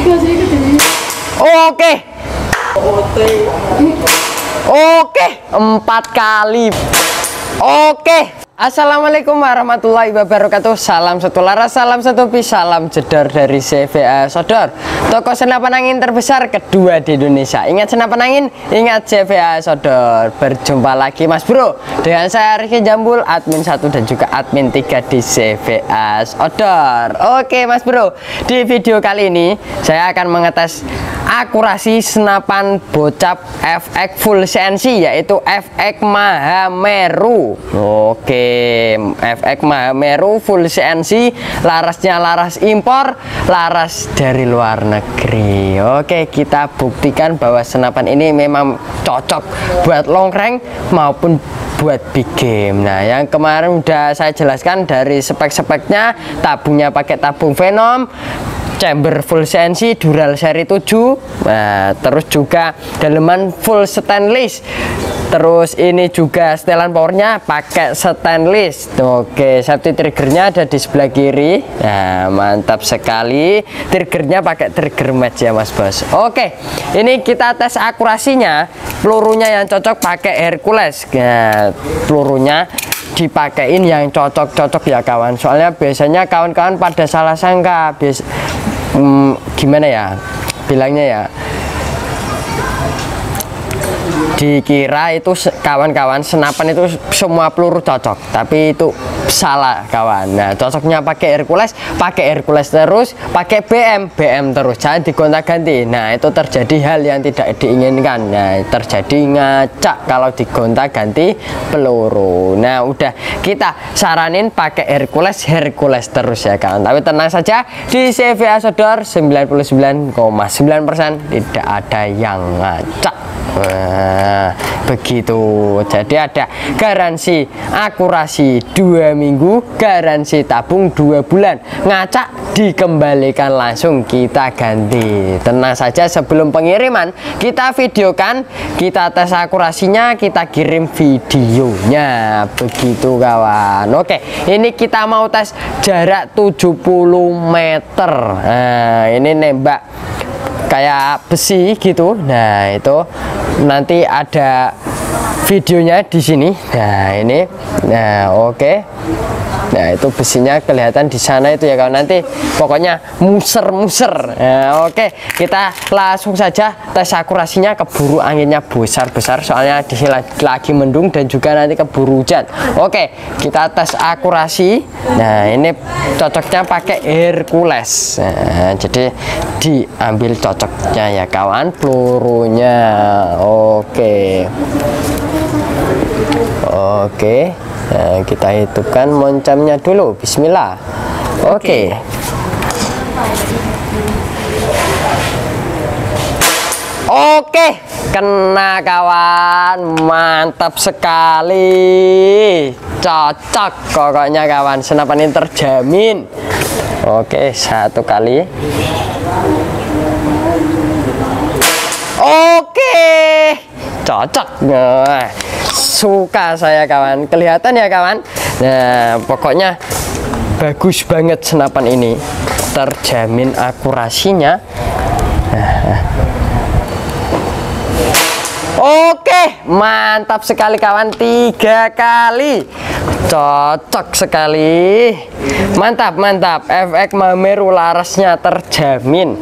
Oke. Oke, 4 kali. Oke. Assalamualaikum warahmatullahi wabarakatuh. Salam satu laras, salam satu pi, salam jedor dari CVA Sodor, toko senapan angin terbesar kedua di Indonesia. Ingat senapan angin, ingat CVA Sodor. Berjumpa lagi Mas Bro dengan saya Rizky Jambul, admin 1 dan juga admin 3 di CVA Sodor. Oke Mas Bro, di video kali ini saya akan mengetes akurasi senapan bocap FX full CNC, yaitu FX Mahameru. Oke, FX Mahameru full CNC, larasnya laras impor, laras dari luar negeri. Oke, kita buktikan bahwa senapan ini memang cocok buat long range maupun buat big game. Nah, yang kemarin udah saya jelaskan dari spek-speknya, tabungnya pakai tabung Venom, chamber full CNC dural seri 7, nah, terus juga daleman full stainless, terus ini juga setelan powernya pakai stainless. Oke, safety triggernya ada di sebelah kiri. Nah, mantap sekali, triggernya pakai trigger match ya Mas Bos. Oke, ini kita tes akurasinya. Pelurunya yang cocok pakai Hercules. Nah, pelurunya dipakein yang cocok-cocok ya kawan, soalnya biasanya kawan-kawan pada salah sangka, gimana ya bilangnya ya, dikira itu kawan-kawan senapan itu semua peluru cocok, tapi itu salah kawan. Nah, cocoknya pakai Hercules terus, pakai BM terus, jangan digonta-ganti. Nah, itu terjadi hal yang tidak diinginkan. Nah, terjadi ngacak kalau digonta-ganti peluru. Nah, udah kita saranin pakai Hercules terus ya kawan. Tapi tenang saja, di CVA Sodor 99,9% tidak ada yang ngacak. Nah, begitu. Jadi ada garansi akurasi 2 minggu, garansi tabung 2 bulan. Ngacak dikembalikan langsung kita ganti. Tenang saja, sebelum pengiriman kita videokan, kita tes akurasinya, kita kirim videonya. Begitu kawan. Oke, ini kita mau tes jarak 70 meter. Nah, ini nembak kayak besi gitu. Nah, itu nanti ada videonya di sini. Nah, ini. Nah, oke. Nah, itu besinya kelihatan di sana itu ya kawan. Nanti pokoknya muser-muser. Nah, oke, kita langsung saja tes akurasinya. Keburu anginnya besar-besar, soalnya di sini lagi mendung dan juga nanti keburu hujan. Oke, kita tes akurasi. Nah, ini cocoknya pakai Hercules. Nah, jadi diambil cocoknya ya kawan, pelurunya. Oke. Nah, kita hidupkan moncamnya dulu. Bismillah. Oke. Oke, kena kawan, mantap sekali, cocok pokoknya kawan, senapan ini terjamin. Oke, 1 kali. Oke, cocok. Nah, suka saya kawan, kelihatan ya kawan. Nah, pokoknya bagus banget senapan ini, terjamin akurasinya. Oke, mantap sekali kawan, 3 kali, cocok sekali, mantap. FX Mahameru larasnya terjamin.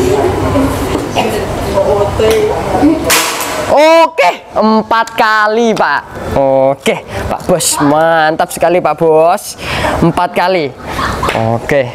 Oke, 4 kali Pak. Oke Pak Bos, mantap sekali Pak Bos, 4 kali. Oke.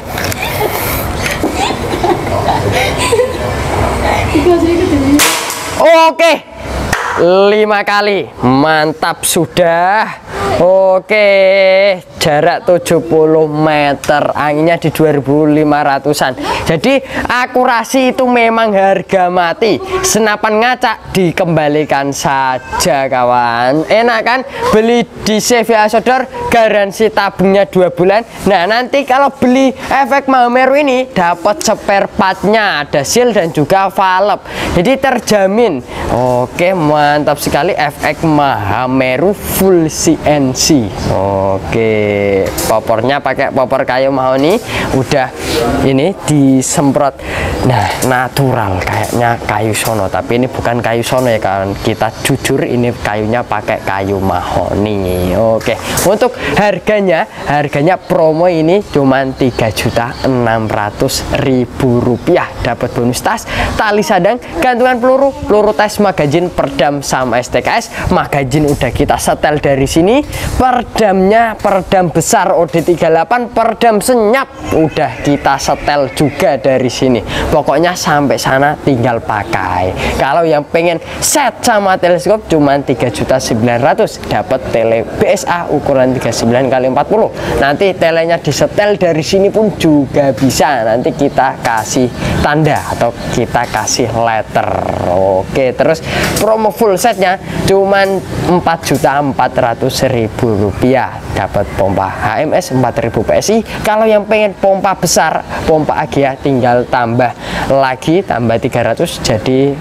Oke, 5 kali, mantap sudah. Oke, jarak 70 meter, anginnya di 2500-an. Jadi akurasi itu memang harga mati. Senapan ngacak dikembalikan saja kawan. Enak kan? Beli di CVA Sodor, garansi tabungnya 2 bulan. Nah, nanti kalau beli FX Mahameru ini dapat spare partnya, ada seal dan juga valve. Jadi terjamin. Oke, mantap sekali, FX Mahameru full CNC. Oke. popornya pakai popor kayu mahoni, udah ini disemprot. Nah, natural kayaknya kayu sono, tapi ini bukan kayu sono ya kan, kita jujur ini kayunya pakai kayu mahoni. Oke, untuk harganya promo ini cuman 3.600.000 rupiah, dapat bonus tas, tali sadang, gantungan peluru tes, magazin, perdam sama STKS. Magazin udah kita setel dari sini, perdamnya perdam besar OD38, perdam senyap udah kita setel juga dari sini. Pokoknya sampai sana tinggal pakai. Kalau yang pengen set sama teleskop cuman 3.900.000, dapat tele BSA ukuran 39x40. Nanti telenya disetel dari sini pun juga bisa, nanti kita kasih tanda atau kita kasih letter. Oke, terus promo full setnya cuman 4.400.000 rupiah, dapat pompa HMS 4000 PSI. Kalau yang pengen pompa besar, pompa AGA, tinggal tambah lagi, tambah 300 jadi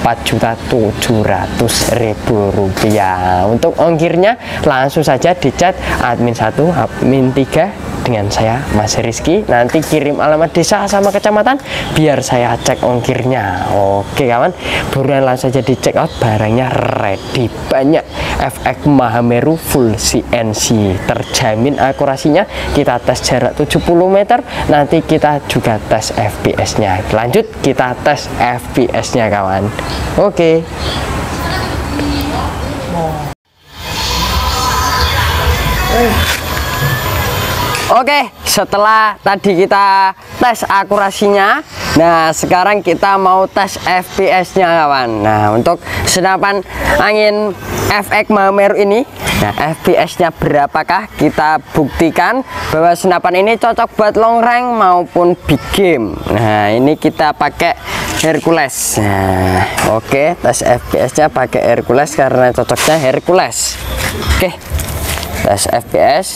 4.700.000 rupiah. Untuk ongkirnya langsung saja di chat admin 1 admin 3 dengan saya Mas Rizky, nanti kirim alamat desa sama kecamatan biar saya cek ongkirnya. Oke kawan, buruan langsung saja di check out, barangnya ready banyak. FX Mahameru full CNC, terjamin akurasinya. Kita tes jarak 70 meter, nanti kita juga tes FPS nya. Lanjut kita tes FPS nya kawan. Oke. Oke, setelah tadi kita tes akurasinya, nah sekarang kita mau tes FPS-nya kawan. Nah, untuk senapan angin FX Mahameru ini, nah FPS-nya berapakah? Kita buktikan bahwa senapan ini cocok buat long range maupun big game. Nah, ini kita pakai Hercules. Nah, oke, tes FPS-nya pakai Hercules karena cocoknya Hercules. Oke, tes FPS.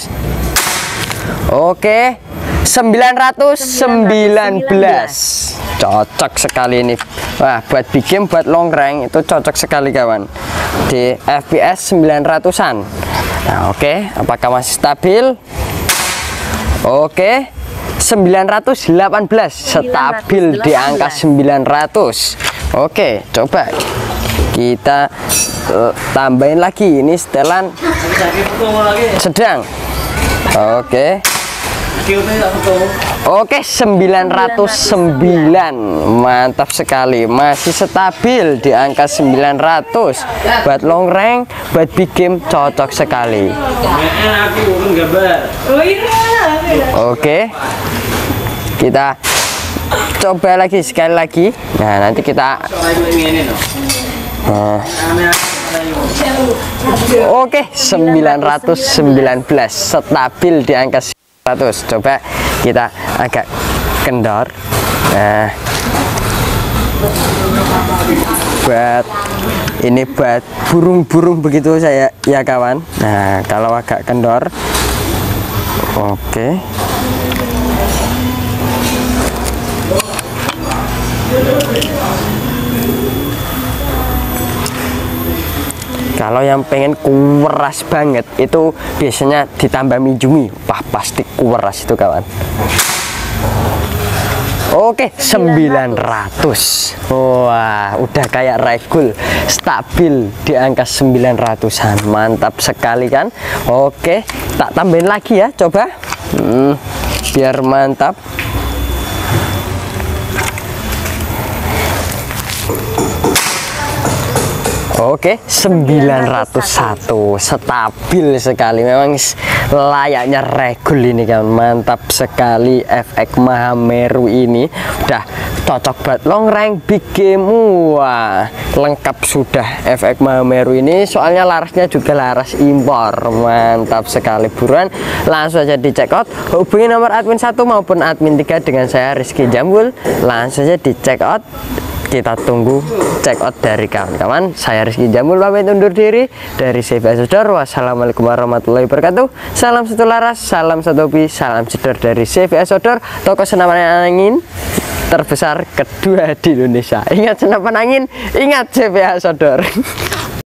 Oke, 919, cocok sekali ini. Wah, buat big game, buat long range itu cocok sekali kawan. Di FPS 900-an. Nah, oke, apakah masih stabil? Oke, 918, stabil di angka 900. Oke, coba kita tambahin lagi, ini setelan sedang. Oke. Oke, 909, mantap sekali, masih stabil di angka 900. Buat long range, buat big game cocok sekali. Oke, kita coba lagi sekali lagi. Nah, nanti kita oke, 919, stabil di angka 100. Coba kita agak kendor. Nah, buat ini buat burung-burung begitu saya ya kawan. Nah, kalau agak kendor, oke. Kalau yang pengen kuras banget itu biasanya ditambah Mijumi. Wah, pasti kuras itu kawan. Oke, 900. Wah, udah kayak regul, stabil di angka 900-an. Mantap sekali kan? Oke, tak tambahin lagi ya, coba. Biar mantap. Oke, 901, stabil sekali, memang layaknya regul ini kan. Mantap sekali FX Mahameru ini, udah cocok buat long range, big game. Wah, lengkap sudah FX Mahameru ini, soalnya larasnya juga laras impor. Mantap sekali, buruan langsung aja di check out. Hubungi nomor admin 1 maupun admin 3 dengan saya Rizky Jambul, langsung aja di check out. Kita tunggu check out dari kawan-kawan. Saya Rizky Jambul pamit undur diri dari CVS Outdoor. Wassalamualaikum warahmatullahi wabarakatuh. Salam satu laras, salam satu hobi, salam jedor dari CVS Outdoor, toko senapan angin terbesar kedua di Indonesia. Ingat senapan angin, ingat CVS Outdoor.